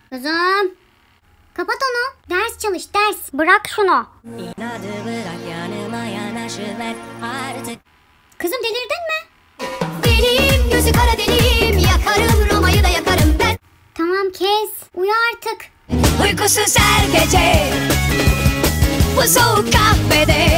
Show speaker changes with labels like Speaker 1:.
Speaker 1: Kızım. Kapat onu. Ders çalış, ders. Bırak şunu. Kızım delirdin mi?
Speaker 2: Deliyim, gözü kara deliyim. Yakarım Roma'yı da yakarım ben.
Speaker 1: Tamam kes. Uyu artık.
Speaker 2: Uykusuz her gece bu soğuk kahvede